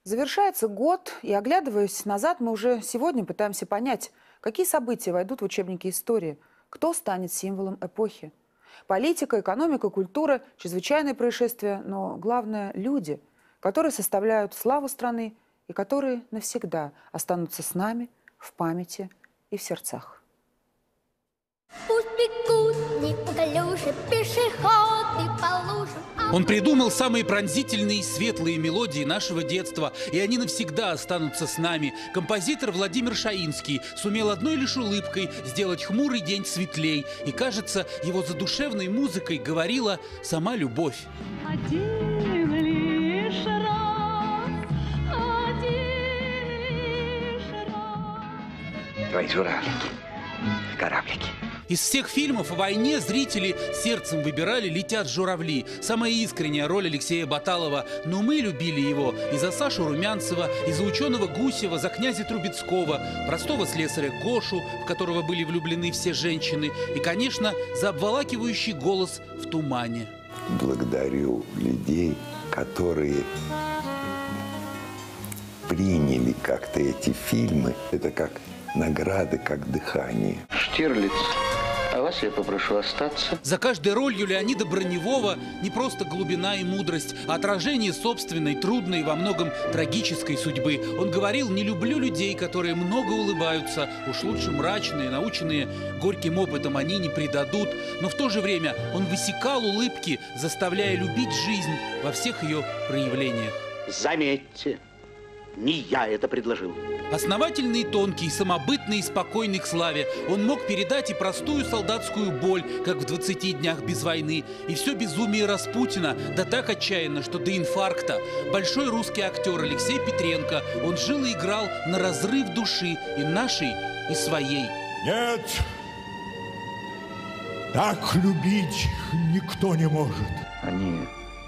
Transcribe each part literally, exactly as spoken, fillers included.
Завершается год, и, оглядываясь назад, мы уже сегодня пытаемся понять, какие события войдут в учебники истории, кто станет символом эпохи. Политика, экономика, культура, чрезвычайные происшествия, но главное – люди, которые составляют славу страны и которые навсегда останутся с нами в памяти и в сердцах. Пусть бегут неуклюже пешеходы по лужам. Он придумал самые пронзительные и светлые мелодии нашего детства, и они навсегда останутся с нами. Композитор Владимир Шаинский сумел одной лишь улыбкой сделать хмурый день светлей, и, кажется, его задушевной музыкой говорила сама любовь. Один лишь раз, один лишь раз. Твои журавлики, кораблики. Из всех фильмов о войне зрители сердцем выбирали «Летят журавли». Самая искренняя роль Алексея Баталова. Но мы любили его и за Сашу Румянцева, и за ученого Гусева, за князя Трубецкого, простого слесаря Гошу, в которого были влюблены все женщины, и, конечно, за обволакивающий голос в тумане. Благодарю людей, которые приняли как-то эти фильмы. Это как награды, как дыхание. Штирлиц, а вас я попрошу остаться. За каждой ролью Леонида Броневого не просто глубина и мудрость, а отражение собственной, трудной и во многом трагической судьбы. Он говорил: не люблю людей, которые много улыбаются, уж лучше мрачные, наученные горьким опытом они не предадут. Но в то же время он высекал улыбки, заставляя любить жизнь во всех ее проявлениях. Заметьте, не я это предложил. Основательный и тонкий, самобытный и спокойный к славе, он мог передать и простую солдатскую боль, как в двадцати днях без войны, и все безумие Распутина, да так отчаянно, что до инфаркта. Большой русский актер Алексей Петренко, он жил и играл на разрыв души и нашей, и своей. Нет, так любить никто не может. Они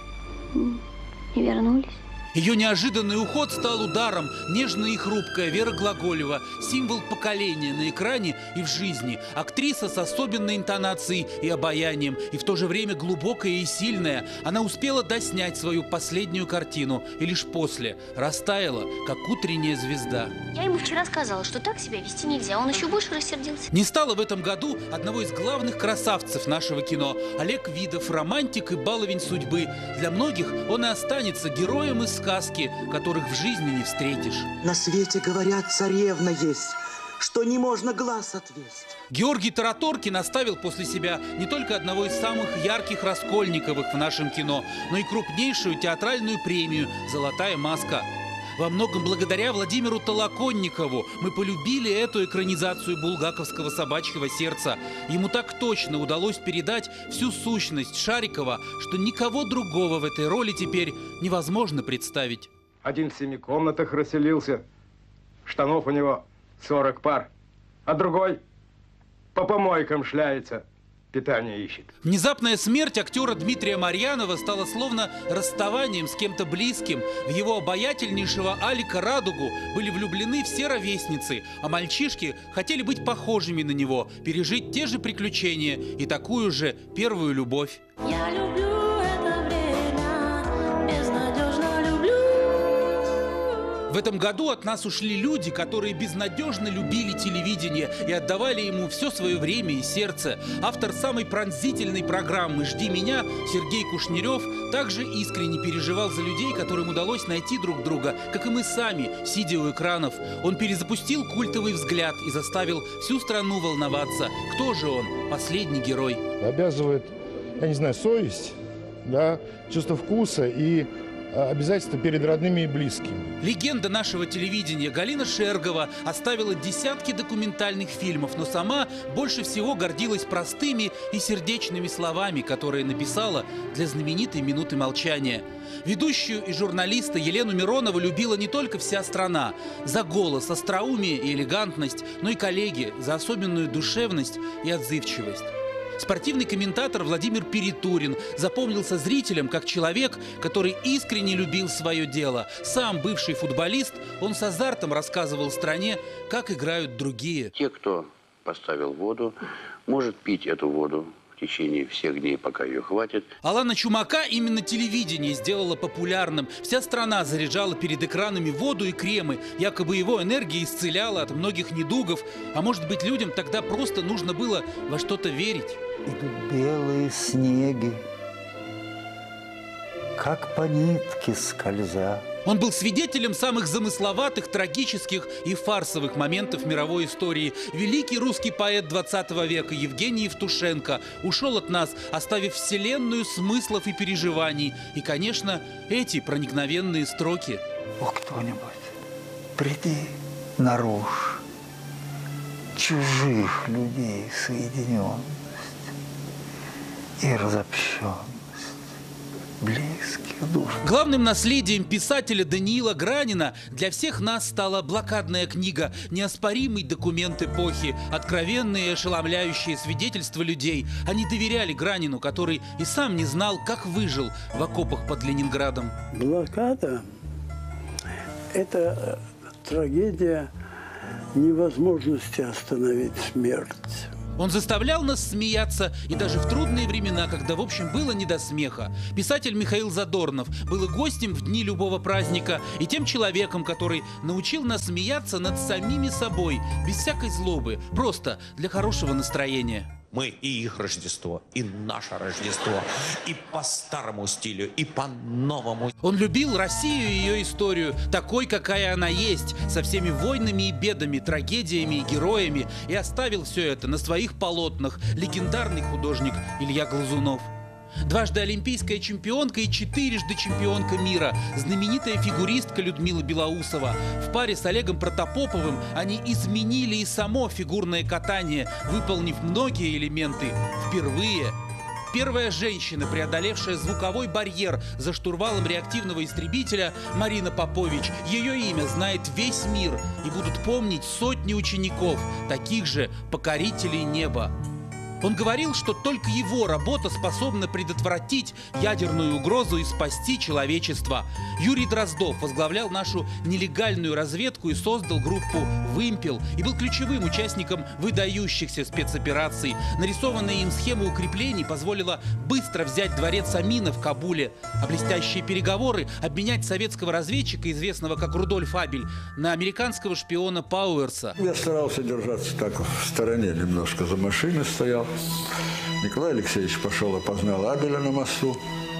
Не вернулись. Ее неожиданный уход стал ударом. Нежная и хрупкая Вера Глаголева, символ поколения на экране и в жизни. Актриса с особенной интонацией и обаянием, и в то же время глубокая и сильная. Она успела доснять свою последнюю картину, и лишь после растаяла, как утренняя звезда. Я ему вчера сказала, что так себя вести нельзя. Он еще больше рассердился. Не стало в этом году одного из главных красавцев нашего кино. Олег Видов, романтик и баловень судьбы. Для многих он и останется героем из сказки, которых в жизни не встретишь. На свете, говорят, царевна есть, что не можно глаз отвесть. Георгий Тараторкин оставил после себя не только одного из самых ярких Раскольниковых в нашем кино, но и крупнейшую театральную премию «Золотая маска». Во многом благодаря Владимиру Толоконникову мы полюбили эту экранизацию булгаковского «Собачьего сердца». Ему так точно удалось передать всю сущность Шарикова, что никого другого в этой роли теперь невозможно представить. Один в семи комнатах расселился, штанов у него сорок пар, а другой по помойкам шляется, питание ищет. Внезапная смерть актера Дмитрия Марьянова стала словно расставанием с кем-то близким. В его обаятельнейшего Алика Радугу были влюблены все ровесницы, а мальчишки хотели быть похожими на него, пережить те же приключения и такую же первую любовь. Я люблю это время, безнадежно люблю. В этом году от нас ушли люди, которые безнадежно любили телевидение и отдавали ему все свое время и сердце. Автор самой пронзительной программы «Жди меня» Сергей Кушнерев также искренне переживал за людей, которым удалось найти друг друга, как и мы сами, сидя у экранов. Он перезапустил культовый взгляд и заставил всю страну волноваться. Кто же он, последний герой? Обязывает, я не знаю, совесть, да, чувство вкуса и обязательства перед родными и близкими. Легенда нашего телевидения Галина Шергова оставила десятки документальных фильмов, но сама больше всего гордилась простыми и сердечными словами, которые написала для знаменитой «Минуты молчания». Ведущую и журналиста Елену Миронову любила не только вся страна за голос, остроумие и элегантность, но и коллеги за особенную душевность и отзывчивость. Спортивный комментатор Владимир Перетурин запомнился зрителям как человек, который искренне любил свое дело. Сам бывший футболист, он с азартом рассказывал стране, как играют другие. Те, кто поставил воду, может пить эту воду в течение всех дней, пока ее хватит. Алана Чумака именно телевидение сделало популярным. Вся страна заряжала перед экранами воду и кремы. Якобы его энергия исцеляла от многих недугов. А может быть, людям тогда просто нужно было во что-то верить? Идут белые снеги, как по нитке скользя. Он был свидетелем самых замысловатых, трагических и фарсовых моментов мировой истории. Великий русский поэт двадцатого века Евгений Евтушенко ушел от нас, оставив вселенную смыслов и переживаний. И, конечно, эти проникновенные строки. О, кто-нибудь, приди нарушь чужих людей соединенность и разобщенность близких душ. Главным наследием писателя Даниила Гранина для всех нас стала блокадная книга, неоспоримый документ эпохи, откровенные и ошеломляющие свидетельства людей. Они доверяли Гранину, который и сам не знал, как выжил в окопах под Ленинградом. Блокада – это трагедия невозможности остановить смерть. Он заставлял нас смеяться и даже в трудные времена, когда, в общем, было не до смеха. Писатель Михаил Задорнов был и гостем в дни любого праздника, и тем человеком, который научил нас смеяться над самими собой, без всякой злобы, просто для хорошего настроения. Мы и их Рождество, и наше Рождество, и по старому стилю, и по новому. Он любил Россию и ее историю, такой, какая она есть, со всеми войнами и бедами, трагедиями и героями, и оставил все это на своих полотнах. Легендарный художник Илья Глазунов. Дважды олимпийская чемпионка и четырежды чемпионка мира, знаменитая фигуристка Людмила Белоусова. В паре с Олегом Протопоповым они изменили и само фигурное катание, выполнив многие элементы впервые. Первая женщина, преодолевшая звуковой барьер за штурвалом реактивного истребителя, Марина Попович. Ее имя знает весь мир и будут помнить сотни учеников, таких же покорителей неба. Он говорил, что только его работа способна предотвратить ядерную угрозу и спасти человечество. Юрий Дроздов возглавлял нашу нелегальную разведку и создал группу «Вымпел» и был ключевым участником выдающихся спецопераций. Нарисованная им схема укреплений позволила быстро взять дворец Амина в Кабуле, а блестящие переговоры обменять советского разведчика, известного как Рудольф Абель, на американского шпиона Пауэрса. Я старался держаться так в стороне, немножко за машиной стоял. Николай Алексеевич пошел, опознал Абеля на мосту.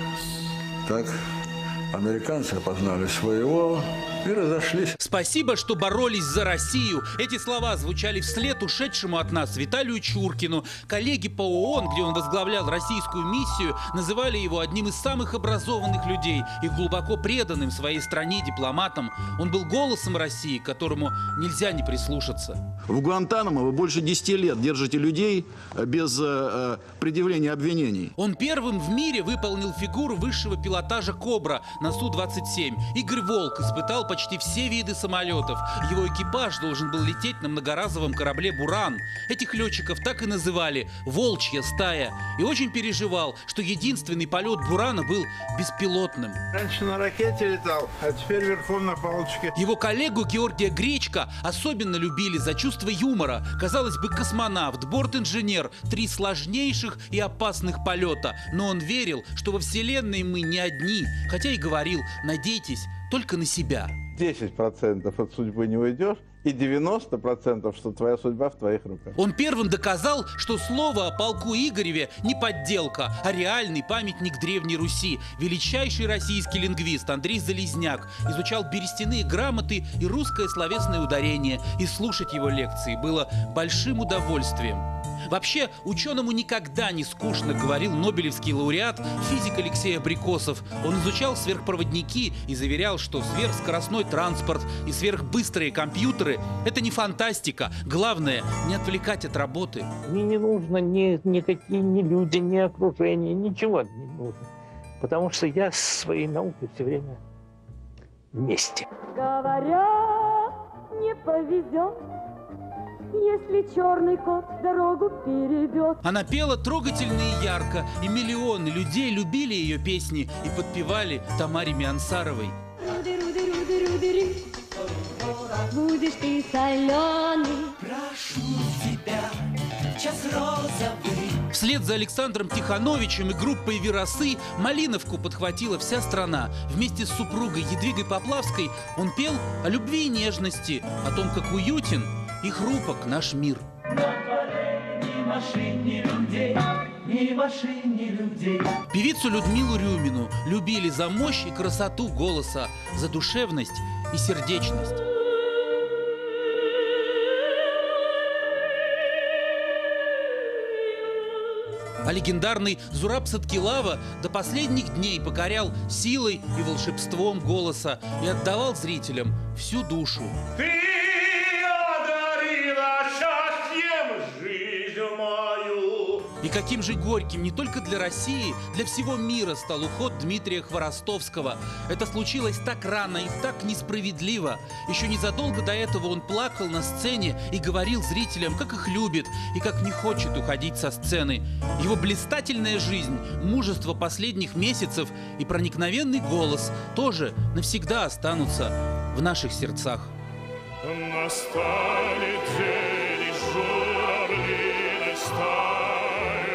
Так, американцы опознали своего и разошлись. Спасибо, что боролись за Россию. Эти слова звучали вслед ушедшему от нас Виталию Чуркину. Коллеги по ООН, где он возглавлял российскую миссию, называли его одним из самых образованных людей и глубоко преданным своей стране дипломатом. Он был голосом России, к которому нельзя не прислушаться. В Гуантанамо вы больше десяти лет держите людей без э, предъявления обвинений. Он первым в мире выполнил фигуру высшего пилотажа «Кобра» на Су двадцать семь. Игорь Волк испытал почти все виды самолетов. Его экипаж должен был лететь на многоразовом корабле «Буран». Этих летчиков так и называли «Волчья стая». И очень переживал, что единственный полет «Бурана» был беспилотным. Раньше на ракете летал, а теперь верхом на палочке. Его коллегу Георгия Гречка особенно любили за чувство юмора. Казалось бы, космонавт, бортинженер, три сложнейших и опасных полета. Но он верил, что во Вселенной мы не одни, хотя и говорил: надейтесь только на себя. десять процентов от судьбы не уйдешь, и девяносто процентов, что твоя судьба в твоих руках. Он первым доказал, что слово о полку Игореве не подделка, а реальный памятник Древней Руси. Величайший российский лингвист Андрей Залезняк изучал берестяные грамоты и русское словесное ударение, и слушать его лекции было большим удовольствием. Вообще, ученому никогда не скучно, говорил нобелевский лауреат, физик Алексей Абрикосов. Он изучал сверхпроводники и заверял, что сверхскоростной транспорт и сверхбыстрые компьютеры – это не фантастика. Главное – не отвлекать от работы. Мне не нужно ни, никакие ни люди, ни окружение, ничего не нужно. Потому что я с своей наукой все время вместе. Говорят, не повезет, если черный кот дорогу перейдет. Она пела трогательно и ярко, и миллионы людей любили ее песни и подпевали Тамаре Миансаровой. Руди, руди, руди, руди, будешь ты соленый. Прошу тебя, час розовый. В Вслед за Александром Тихановичем и группой «Веросы» Малиновку подхватила вся страна. Вместе с супругой Едвигой Поплавской он пел о любви и нежности, о том, как уютен и хрупок наш мир. Ни машин, ни людей, ни машин, ни людей. Певицу Людмилу Рюмину любили за мощь и красоту голоса, за душевность и сердечность. А легендарный Зураб Саткилава до последних дней покорял силой и волшебством голоса и отдавал зрителям всю душу. Ты одарила счастьем жизнь мою. И каким же горьким не только для России, для всего мира стал уход Дмитрия Хворостовского. Это случилось так рано и так несправедливо. Еще незадолго до этого он плакал на сцене и говорил зрителям, как их любит и как не хочет уходить со сцены. Его блистательная жизнь, мужество последних месяцев и проникновенный голос тоже навсегда останутся в наших сердцах. Настанет день, журавлиной стаи,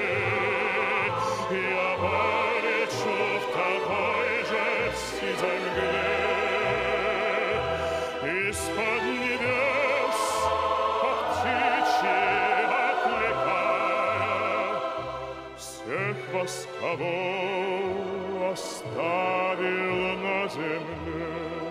я полечу в такой же сизой мгле. Из-под небес, как птичьи окликая, всех вас, кого оставил на земле.